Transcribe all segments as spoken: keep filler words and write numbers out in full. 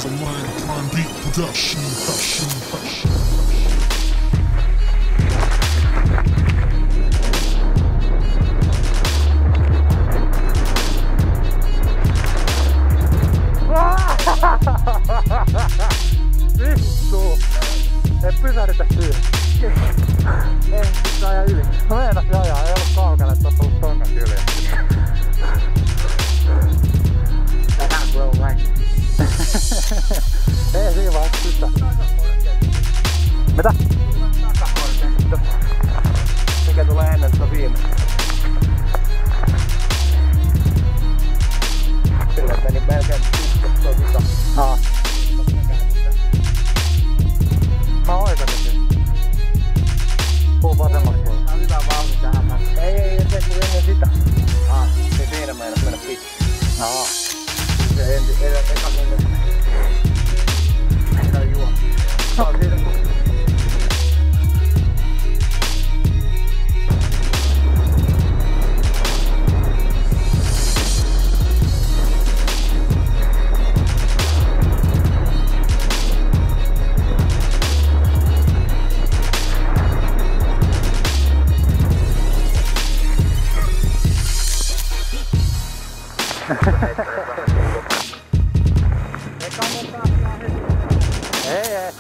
is a line, line beat production, production, production. Vittu! Ei pysähdytä siihen. Ei, pitää ajaa yli. Mä meinasin ajaa, ei ollut kaukana, että ois ollut tongan yli. Tähän bro, vai? Ei siinä vaan sitä. Mitä? Takakorkeus. Mikä tulee ennen sitä viimeistä? Sillä meni melkein pitkä tuo vika. Aa. Mä oikasin sen. Puu vasemmaksi puolella. Tää on hyvä vauhti tähän mä. Ei, ei, se tuli ennen sitä. Aa, niin siinä meinas mennä pitkä. Aa. Se ensi, ei, eka mennä. Tää on juo. Tää on siinä kun... Ei, ei.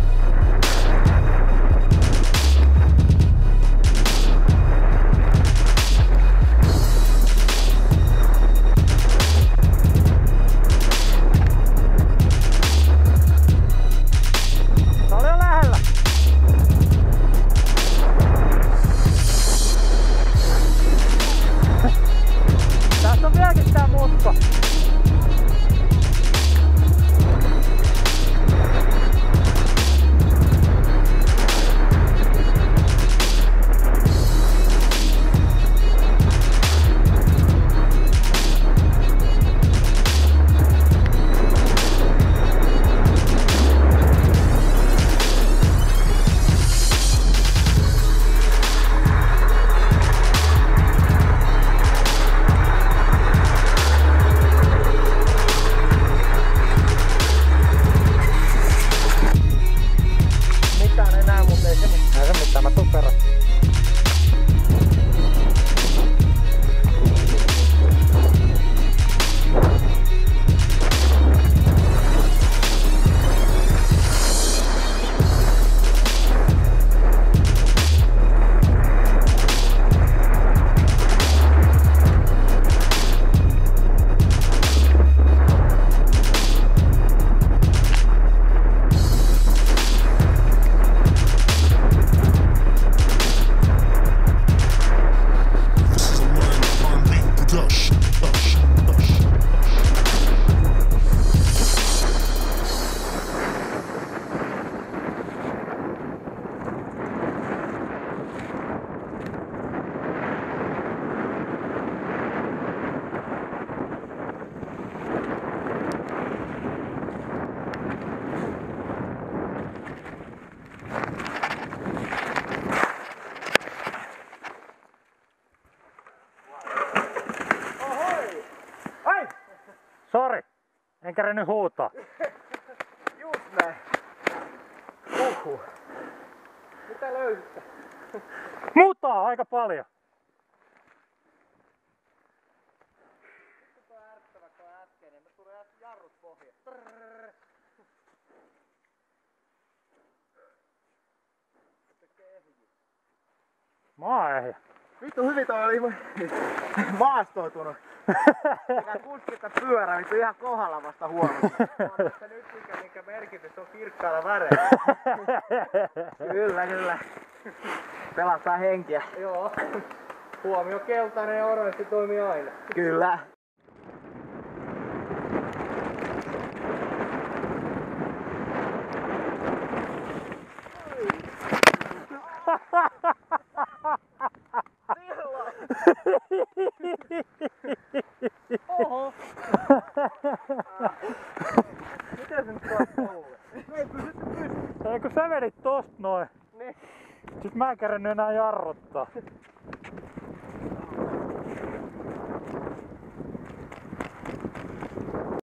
Se oli jo lähellä. Tässä on vieläkin tää mutka. Sori, en kärjännyt huutaa. Just näin. Uhuh. Mitä löysitte? Mutaa aika paljon. Tuo ärsyttävä tuo äskeinen. Me tulee jarrut pohjaan. Maa ehjä. Vittu hyvin toi oli maastoitunut. Mikä kuskita pyörä, vittu ihan kohdalla vasta huomasi. Mutta nyt mikä, minkä merkitys on kirkkaalla väreillä. Kyllä, kyllä. Pelastaa henkiä. Joo. Huomio keltainen ja oranssi toimii aina. Kyllä. Oho! Miten se nyt saat olla? Ei pysytty pystyyn. Ei kun sä vedit tosta noin. Niin. Sit mä en kärjännyt enää jarruttaa.